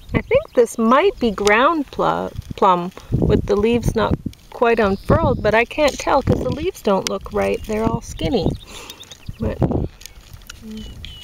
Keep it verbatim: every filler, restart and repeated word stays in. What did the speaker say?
I think this might be ground pl plum with the leaves not quite unfurled, but I can't tell because the leaves don't look right. They're all skinny. But